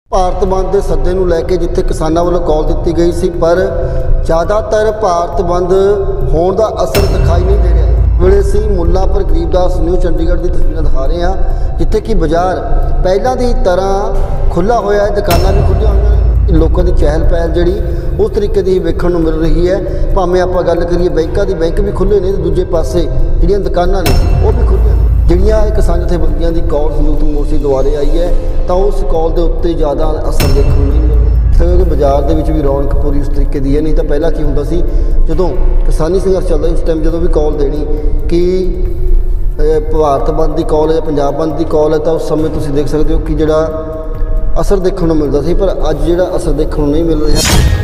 ਭਾਰਤ ਬੰਦ ਦੇ ਸੱਦੇ ਨੂੰ ਲੈ ਕੇ ਜਿੱਥੇ ਕਿਸਾਨਾਂ ਵੱਲੋਂ ਕਾਲ ਦਿੱਤੀ ਗਈ ਸੀ, ਪਰ ਜ਼ਿਆਦਾਤਰ ਭਾਰਤ ਬੰਦ ਹੋਣ ਦਾ ਅਸਰ ਦਿਖਾਈ ਨਹੀਂ ਦੇ ਰਿਹਾ ਹੈ। ਵੇਲੇ ਅਸੀਂ ਮੁੱਲਾਂਪੁਰ ਗਰੀਬਦਾਸ ਨਿਊ ਚੰਡੀਗੜ੍ਹ ਦੀ ਤਸਵੀਰਾਂ ਦਿਖਾ ਰਹੇ ਹਾਂ, ਜਿੱਥੇ ਕਿ ਬਾਜ਼ਾਰ ਪਹਿਲਾਂ ਦੀ ਤਰ੍ਹਾਂ ਖੁੱਲ੍ਹਾ ਹੋਇਆ ਹੈ, ਦੁਕਾਨਾਂ ਵੀ ਖੁੱਲ੍ਹੀਆਂ ਹੋਈਆਂ ਨੇ, ਲੋਕਾਂ ਦੀ ਚਹਿਲ ਪਹਿਲ ਜਿਹੜੀ ਉਸ ਤਰੀਕੇ ਦੀ ਵੇਖਣ ਨੂੰ ਮਿਲ ਰਹੀ ਹੈ। ਭਾਵੇਂ ਆਪਾਂ ਗੱਲ ਕਰੀਏ ਬੈਂਕਾਂ ਦੀ, ਬੈਂਕ ਵੀ ਖੁੱਲ੍ਹੇ ਨੇ, ਤੇ ਦੂਜੇ ਪਾਸੇ ਜਿਹੜੀਆਂ ਦੁਕਾਨਾਂ ਨੇ ਉਹ ਵੀ ਖੁੱਲ੍ਹੀਆਂ ਨੇ। ਜਿਹੜੀਆਂ ਇੱਕ ਕਿਸਾਨ ਜਥੇਬੰਦੀਆਂ ਦੀ ਕਾਲ ਸੰਯੁਕਤ ਮੋਰਚੇ ਦੁਆਰੇ ਆਈ ਹੈ, ਤਾਂ ਉਸ ਕਾਲ ਦੇ ਉੱਤੇ ਜ਼ਿਆਦਾ ਅਸਰ ਦੇਖਣ ਨੂੰ ਨਹੀਂ ਮਿਲ ਰਿਹਾ, ਕਿਉਂਕਿ ਬਾਜ਼ਾਰ ਦੇ ਵਿੱਚ ਵੀ ਰੌਣਕ ਪੂਰੀ ਉਸ ਤਰੀਕੇ ਦੀ ਹੈ। ਨਹੀਂ ਤਾਂ ਪਹਿਲਾਂ ਕੀ ਹੁੰਦਾ ਸੀ, ਜਦੋਂ ਕਿਸਾਨੀ ਸੰਘਰਸ਼ ਚੱਲਦਾ ਉਸ ਟਾਈਮ ਜਦੋਂ ਵੀ ਕਾਲ ਦੇਣੀ ਕਿ ਭਾਰਤ ਬੰਦ ਦੀ ਕਾਲ ਹੈ, ਪੰਜਾਬ ਬੰਦ ਦੀ ਕਾਲ ਹੈ, ਤਾਂ ਉਸ ਸਮੇਂ ਤੁਸੀਂ ਦੇਖ ਸਕਦੇ ਹੋ ਕਿ ਜਿਹੜਾ ਅਸਰ ਦੇਖਣ ਨੂੰ ਮਿਲਦਾ ਸੀ, ਪਰ ਅੱਜ ਜਿਹੜਾ ਅਸਰ ਦੇਖਣ ਨੂੰ ਨਹੀਂ ਮਿਲ ਰਿਹਾ।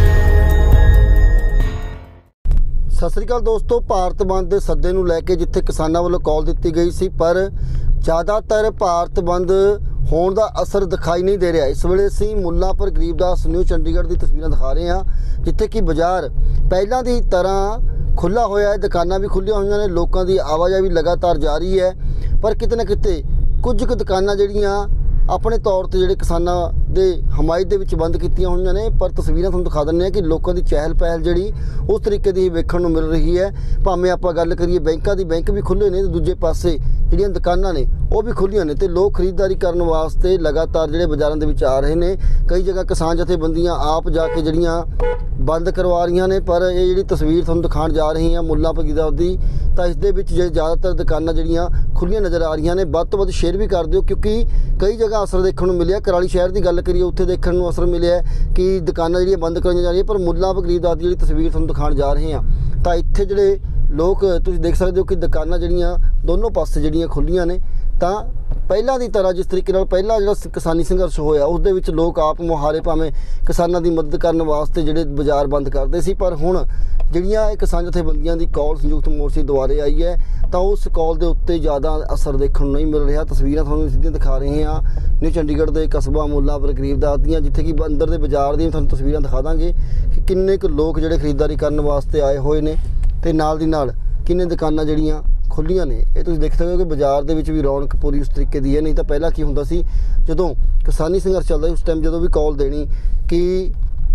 ਸਤਿ ਸ੍ਰੀ ਅਕਾਲ ਦੋਸਤੋ, ਭਾਰਤ ਬੰਦ ਦੇ ਸੱਦੇ ਨੂੰ ਲੈ ਕੇ ਜਿੱਥੇ ਕਿਸਾਨਾਂ ਵੱਲੋਂ ਕਾਲ ਦਿੱਤੀ ਗਈ ਸੀ, ਪਰ ਜ਼ਿਆਦਾਤਰ ਭਾਰਤ ਬੰਦ ਹੋਣ ਦਾ ਅਸਰ ਦਿਖਾਈ ਨਹੀਂ ਦੇ ਰਿਹਾ। ਇਸ ਵੇਲੇ ਅਸੀਂ ਮੁੱਲਾਂਪੁਰ ਗਰੀਬਦਾਸ ਨਿਊ ਚੰਡੀਗੜ੍ਹ ਦੀ ਤਸਵੀਰਾਂ ਦਿਖਾ ਰਹੇ ਹਾਂ, ਜਿੱਥੇ ਕਿ ਬਾਜ਼ਾਰ ਪਹਿਲਾਂ ਦੀ ਤਰ੍ਹਾਂ ਖੁੱਲ੍ਹਾ ਹੋਇਆ ਹੈ, ਦੁਕਾਨਾਂ ਵੀ ਖੁੱਲ੍ਹੀਆਂ ਹੋਈਆਂ ਨੇ, ਲੋਕਾਂ ਦੀ ਆਵਾਜਾਈ ਵੀ ਲਗਾਤਾਰ ਜਾਰੀ ਹੈ। ਪਰ ਕਿਤੇ ਨਾ ਕਿਤੇ ਕੁਝ ਕੁ ਦੁਕਾਨਾਂ ਜਿਹੜੀਆਂ ਆਪਣੇ ਤੌਰ ਤੇ ਜਿਹੜੇ ਕਿਸਾਨਾਂ ਦੇ ਹਮਾਇਤ ਦੇ ਵਿੱਚ ਬੰਦ ਕੀਤੀਆਂ ਹੋਈਆਂ ਨੇ, ਪਰ ਤਸਵੀਰਾਂ ਤੁਹਾਨੂੰ ਦਿਖਾ ਦਿੰਦੇ ਹਾਂ ਕਿ ਲੋਕਾਂ ਦੀ ਚਹਿਲ ਪਹਿਲ ਜਿਹੜੀ ਉਸ ਤਰੀਕੇ ਦੀ ਵੇਖਣ ਨੂੰ ਮਿਲ ਰਹੀ ਹੈ। ਭਾਵੇਂ ਆਪਾਂ ਗੱਲ ਕਰੀਏ ਬੈਂਕਾਂ ਦੀ, ਬੈਂਕ ਵੀ ਖੁੱਲ੍ਹੇ ਨੇ, ਤੇ ਦੂਜੇ ਪਾਸੇ ਜਿਹੜੀਆਂ ਦੁਕਾਨਾਂ ਨੇ ਉਹ ਵੀ ਖੁੱਲ੍ਹੀਆਂ ਨੇ, ਤੇ ਲੋਕ ਖਰੀਦਦਾਰੀ ਕਰਨ ਵਾਸਤੇ ਲਗਾਤਾਰ ਜਿਹੜੇ ਬਾਜ਼ਾਰਾਂ ਦੇ ਵਿੱਚ ਆ ਰਹੇ ਨੇ। ਕਈ ਜਗ੍ਹਾ ਕਿਸਾਨ ਜਥੇਬੰਦੀਆਂ ਆਪ ਜਾ ਕੇ ਜਿਹੜੀਆਂ ਬੰਦ ਕਰਵਾ ਰਹੀਆਂ ਨੇ, ਪਰ ਇਹ ਜਿਹੜੀ ਤਸਵੀਰ ਤੁਹਾਨੂੰ ਦਿਖਾਉਣ ਜਾ ਰਹੀ ਹਾਂ ਮੁੱਲਾਂਪੁਰ ਗਰੀਬਦਾਸ ਦੀ, ਤਾਂ ਇਸ ਦੇ ਵਿੱਚ ਜ਼ਿਆਦਾਤਰ ਦੁਕਾਨਾਂ ਜਿਹੜੀਆਂ ਖੁੱਲ੍ਹੀਆਂ ਨਜ਼ਰ ਆ ਰਹੀਆਂ ਨੇ। ਵੱਧ ਤੋਂ ਵੱਧ ਸ਼ੇਅਰ ਵੀ ਕਰ ਦਿਓ, ਕਿਉਂਕਿ ਕਈ ਜਗ੍ਹਾ ਅਸਰ ਦੇਖਣ ਨੂੰ ਮਿਲਿਆ। ਕਰਾਲੀ ਸ਼ਹਿਰ ਦੀ ਗੱਲ ਕਰੀਏ, ਉੱਥੇ ਦੇਖਣ ਨੂੰ ਅਸਰ ਮਿਲਿਆ ਕਿ ਦੁਕਾਨਾਂ ਜਿਹੜੀਆਂ ਬੰਦ ਕਰਾਈਆਂ ਜਾ ਰਹੀਆਂ, ਪਰ ਮੁੱਲਾਂਪੁਰ ਗਰੀਬਦਾਸ ਦੀ ਜਿਹੜੀ ਤਸਵੀਰ ਤੁਹਾਨੂੰ ਦਿਖਾਉਣ ਜਾ ਰਹੇ ਹਾਂ, ਤਾਂ ਇੱਥੇ ਜਿਹੜੇ ਲੋਕ ਤੁਸੀਂ ਦੇਖ ਸਕਦੇ ਹੋ ਕਿ ਦੁਕਾਨਾਂ ਜਿਹੜੀਆਂ ਦੋਨੋਂ ਪਾਸੇ ਜਿਹੜੀਆਂ ਖੁੱਲ੍ਹੀਆਂ ਨੇ। ਤਾਂ ਪਹਿਲਾਂ ਦੀ ਤਰ੍ਹਾਂ ਜਿਸ ਤਰੀਕੇ ਨਾਲ ਪਹਿਲਾਂ ਜਿਹੜਾ ਕਿਸਾਨੀ ਸੰਘਰਸ਼ ਹੋਇਆ, ਉਸ ਦੇ ਵਿੱਚ ਲੋਕ ਆਪ ਮੁਹਾਰੇ ਭਾਵੇਂ ਕਿਸਾਨਾਂ ਦੀ ਮਦਦ ਕਰਨ ਵਾਸਤੇ ਜਿਹੜੇ ਬਾਜ਼ਾਰ ਬੰਦ ਕਰਦੇ ਸੀ, ਪਰ ਹੁਣ ਜਿਹੜੀਆਂ ਇਹ ਕਿਸਾਨ ਜਥੇਬੰਦੀਆਂ ਦੀ ਕਾਲ ਸੰਯੁਕਤ ਮੋਰਚੇ ਦੁਆਰੇ ਆਈ ਹੈ, ਤਾਂ ਉਸ ਕਾਲ ਦੇ ਉੱਤੇ ਜ਼ਿਆਦਾ ਅਸਰ ਦੇਖਣ ਨੂੰ ਨਹੀਂ ਮਿਲ ਰਿਹਾ। ਤਸਵੀਰਾਂ ਤੁਹਾਨੂੰ ਸਿੱਧੀਆਂ ਦਿਖਾ ਰਹੇ ਹਾਂ ਨਿਊ ਚੰਡੀਗੜ੍ਹ ਦੇ ਕਸਬਾ ਮੁੱਲਾਂਪੁਰ ਗਰੀਬਦਾਸ ਦੀਆਂ, ਜਿੱਥੇ ਕਿ ਅੰਦਰ ਦੇ ਬਾਜ਼ਾਰ ਦੀਆਂ ਤੁਹਾਨੂੰ ਤਸਵੀਰਾਂ ਦਿਖਾ ਦਾਂਗੇ ਕਿ ਕਿੰਨੇ ਕੁ ਲੋਕ ਜਿਹੜੇ ਖਰੀਦਦਾਰੀ ਕਰਨ ਵਾਸਤੇ ਆਏ ਹੋਏ ਨੇ, ਤੇ ਨਾਲ ਦੀ ਨਾਲ ਕਿੰਨੇ ਦੁਕਾਨਾਂ ਜਿਹੜੀਆਂ ਖੁੱਲ੍ਹੀਆਂ ਨੇ। ਇਹ ਤੁਸੀਂ ਦੇਖ ਸਕਦੇ ਹੋ ਕਿ ਬਾਜ਼ਾਰ ਦੇ ਵਿੱਚ ਵੀ ਰੌਣਕ ਪੂਰੀ ਉਸ ਤਰੀਕੇ ਦੀ ਹੈ। ਨਹੀਂ ਤਾਂ ਪਹਿਲਾਂ ਕੀ ਹੁੰਦਾ ਸੀ, ਜਦੋਂ ਕਿਸਾਨੀ ਸੰਘਰਸ਼ ਚੱਲਦਾ ਉਸ ਟਾਈਮ ਜਦੋਂ ਵੀ ਕਾਲ ਦੇਣੀ ਕਿ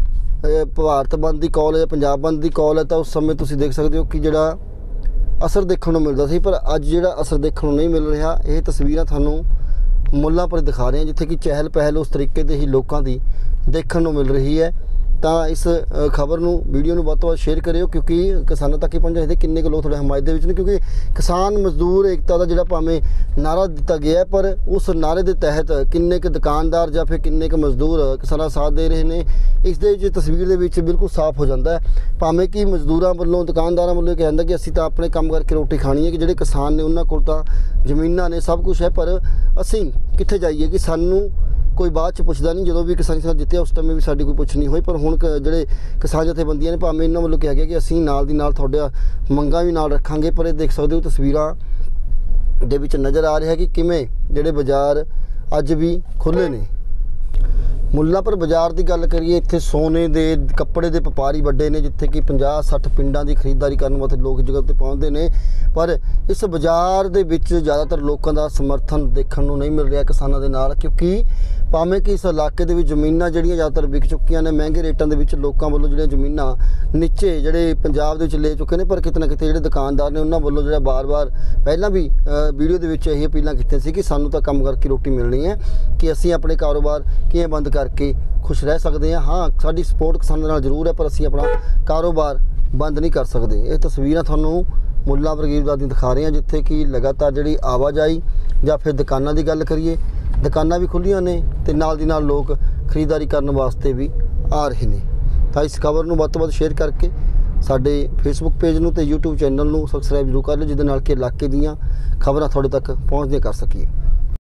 ਭਾਰਤ ਬੰਦ ਦੀ ਕਾਲ ਹੈ, ਪੰਜਾਬ ਬੰਦ ਦੀ ਕਾਲ ਹੈ, ਤਾਂ ਉਸ ਸਮੇਂ ਤੁਸੀਂ ਦੇਖ ਸਕਦੇ ਹੋ ਕਿ ਜਿਹੜਾ ਅਸਰ ਦੇਖਣ ਨੂੰ ਮਿਲਦਾ ਸੀ, ਪਰ ਅੱਜ ਜਿਹੜਾ ਅਸਰ ਦੇਖਣ ਨੂੰ ਨਹੀਂ ਮਿਲ ਰਿਹਾ। ਇਹ ਤਸਵੀਰਾਂ ਤੁਹਾਨੂੰ ਮੁੱਲਾਂਪੁਰ ਦਿਖਾ ਰਹੇ ਹਾਂ, ਜਿੱਥੇ ਕਿ ਚਹਿਲ ਪਹਿਲ ਉਸ ਤਰੀਕੇ ਦੇ ਹੀ ਲੋਕਾਂ ਦੀ ਦੇਖਣ ਨੂੰ ਮਿਲ ਰਹੀ ਹੈ। ਤਾਂ ਇਸ ਖਬਰ ਨੂੰ, ਵੀਡੀਓ ਨੂੰ ਵੱਧ ਤੋਂ ਵੱਧ ਸ਼ੇਅਰ ਕਰਿਓ, ਕਿਉਂਕਿ ਕਿਸਾਨਾਂ ਤੱਕ ਹੀ ਪਹੁੰਚਣਾ ਚਾਹੀਦਾ। ਕਿੰਨੇ ਕੁ ਲੋਕ ਤੁਹਾਡੇ ਹਮਾਇਤ ਦੇ ਵਿੱਚ ਨੇ, ਕਿਉਂਕਿ ਕਿਸਾਨ ਮਜ਼ਦੂਰ ਏਕਤਾ ਦਾ ਜਿਹੜਾ ਭਾਵੇਂ ਨਾਅਰਾ ਦਿੱਤਾ ਗਿਆ, ਪਰ ਉਸ ਨਾਅਰੇ ਦੇ ਤਹਿਤ ਕਿੰਨੇ ਕੁ ਦੁਕਾਨਦਾਰ ਜਾਂ ਫਿਰ ਕਿੰਨੇ ਕੁ ਮਜ਼ਦੂਰ ਕਿਸਾਨਾਂ ਸਾਥ ਦੇ ਰਹੇ ਨੇ, ਇਸ ਦੇ ਵਿੱਚ ਤਸਵੀਰ ਦੇ ਵਿੱਚ ਬਿਲਕੁਲ ਸਾਫ਼ ਹੋ ਜਾਂਦਾ ਹੈ। ਭਾਵੇਂ ਕਿ ਮਜ਼ਦੂਰਾਂ ਵੱਲੋਂ, ਦੁਕਾਨਦਾਰਾਂ ਵੱਲੋਂ ਇਹ ਕਹਿੰਦਾ ਕਿ ਅਸੀਂ ਤਾਂ ਆਪਣੇ ਕੰਮ ਕਰਕੇ ਰੋਟੀ ਖਾਣੀ ਹੈ, ਕਿ ਜਿਹੜੇ ਕਿਸਾਨ ਨੇ ਉਹਨਾਂ ਕੋਲ ਤਾਂ ਜ਼ਮੀਨਾਂ ਨੇ, ਸਭ ਕੁਛ ਹੈ, ਪਰ ਅਸੀਂ ਕਿੱਥੇ ਜਾਈਏ ਕਿ ਸਾਨੂੰ ਕੋਈ ਬਾਅਦ 'ਚ ਪੁੱਛਦਾ ਨਹੀਂ। ਜਦੋਂ ਵੀ ਕਿਸਾਨੀ ਸੰਘਰਸ਼ ਜਿੱਤਿਆ ਉਸ ਸਮੇਂ ਵੀ ਸਾਡੀ ਕੋਈ ਪੁੱਛ ਨਹੀਂ ਹੋਈ, ਪਰ ਹੁਣ ਜਿਹੜੇ ਕਿਸਾਨ ਜਥੇਬੰਦੀਆਂ ਨੇ, ਭਾਵੇਂ ਇਹਨਾਂ ਵੱਲੋਂ ਕਿਹਾ ਗਿਆ ਕਿ ਅਸੀਂ ਨਾਲ ਦੀ ਨਾਲ ਤੁਹਾਡਾ ਮੰਗਾਂ ਵੀ ਨਾਲ ਰੱਖਾਂਗੇ, ਪਰ ਇਹ ਦੇਖ ਸਕਦੇ ਹੋ ਤਸਵੀਰਾਂ ਦੇ ਵਿੱਚ ਨਜ਼ਰ ਆ ਰਿਹਾ ਕਿ ਕਿਵੇਂ ਜਿਹੜੇ ਬਾਜ਼ਾਰ ਅੱਜ ਵੀ ਖੁੱਲ੍ਹੇ ਨੇ। ਮੁੱਲਾਂਪੁਰ ਬਾਜ਼ਾਰ ਦੀ ਗੱਲ ਕਰੀਏ, ਇੱਥੇ ਸੋਨੇ ਦੇ, ਕੱਪੜੇ ਦੇ ਵਪਾਰੀ ਵੱਡੇ ਨੇ, ਜਿੱਥੇ ਕਿ 50-60 ਪਿੰਡਾਂ ਦੀ ਖਰੀਦਦਾਰੀ ਕਰਨ ਵਾਸਤੇ ਲੋਕ ਜਗ੍ਹਾ 'ਤੇ ਪਹੁੰਚਦੇ ਨੇ। ਪਰ ਇਸ ਬਾਜ਼ਾਰ ਦੇ ਵਿੱਚ ਜ਼ਿਆਦਾਤਰ ਲੋਕਾਂ ਦਾ ਸਮਰਥਨ ਦੇਖਣ ਨੂੰ ਨਹੀਂ ਮਿਲ ਰਿਹਾ ਕਿਸਾਨਾਂ ਦੇ ਨਾਲ, ਕਿਉਂਕਿ ਭਾਵੇਂ ਕਿ ਇਸ ਇਲਾਕੇ ਦੇ ਵਿੱਚ ਜ਼ਮੀਨਾਂ ਜਿਹੜੀਆਂ ਜ਼ਿਆਦਾਤਰ ਵਿਕ ਚੁੱਕੀਆਂ ਨੇ, ਮਹਿੰਗੇ ਰੇਟਾਂ ਦੇ ਵਿੱਚ ਲੋਕਾਂ ਵੱਲੋਂ ਜਿਹੜੀਆਂ ਜ਼ਮੀਨਾਂ ਨੀਚੇ ਜਿਹੜੇ ਪੰਜਾਬ ਦੇ ਵਿੱਚ ਲੈ ਚੁੱਕੇ ਨੇ, ਪਰ ਕਿਤੇ ਨਾ ਕਿਤੇ ਜਿਹੜੇ ਦੁਕਾਨਦਾਰ ਨੇ ਉਹਨਾਂ ਵੱਲੋਂ ਜਿਹੜਾ ਬਾਰ-ਬਾਰ ਪਹਿਲਾਂ ਵੀ ਵੀਡੀਓ ਦੇ ਵਿੱਚ ਇਹ ਅਪੀਲਾਂ ਕੀਤੀਆਂ ਸੀ ਕਿ ਸਾਨੂੰ ਤਾਂ ਕੰਮ ਕਰਕੇ ਰੋਟੀ ਮਿਲਣੀ ਹੈ, ਕਿ ਅਸੀਂ ਆਪਣੇ ਕਾਰੋਬਾਰ ਕਿਵੇਂ ਬੰਦ ਕਰਕੇ ਖੁਸ਼ ਰਹਿ ਸਕਦੇ ਹਾਂ। ਹਾਂ, ਸਾਡੀ ਸਪੋਰਟ ਕਿਸਾਨਾਂ ਨਾਲ ਜ਼ਰੂਰ ਹੈ, ਪਰ ਅਸੀਂ ਆਪਣਾ ਕਾਰੋਬਾਰ ਬੰਦ ਨਹੀਂ ਕਰ ਸਕਦੇ। ਇਹ ਤਸਵੀਰਾਂ ਤੁਹਾਨੂੰ ਮੁੱਲਾਂਪੁਰ ਗਰੀਬਦਾਸ ਦੀ ਦਿਖਾ ਰਹੇ ਹਾਂ, ਜਿੱਥੇ ਕਿ ਲਗਾਤਾਰ ਜਿਹੜੀ ਆਵਾਜਾਈ ਜਾਂ ਫਿਰ ਦੁਕਾਨਾਂ ਦੀ ਗੱਲ ਕਰੀਏ, ਦੁਕਾਨਾਂ ਵੀ ਖੁੱਲ੍ਹੀਆਂ ਨੇ, ਤੇ ਨਾਲ ਦੀ ਨਾਲ ਲੋਕ ਖਰੀਦਦਾਰੀ ਕਰਨ ਵਾਸਤੇ ਵੀ ਆ ਰਹੇ ਨੇ। ਤਾਂ ਇਸ ਖਬਰ ਨੂੰ ਵੱਧ ਤੋਂ ਵੱਧ ਸ਼ੇਅਰ ਕਰਕੇ ਸਾਡੇ ਫੇਸਬੁੱਕ ਪੇਜ ਨੂੰ ਤੇ YouTube ਚੈਨਲ ਨੂੰ ਸਬਸਕ੍ਰਾਈਬ ਜ਼ਰੂਰ ਕਰ ਲਿਓ, ਜਿਹਦੇ ਨਾਲ ਕਿ ਇਲਾਕੇ ਦੀਆਂ ਖਬਰਾਂ ਤੁਹਾਡੇ ਤੱਕ ਪਹੁੰਚਦੀਆਂ ਕਰ ਸਕੀਏ।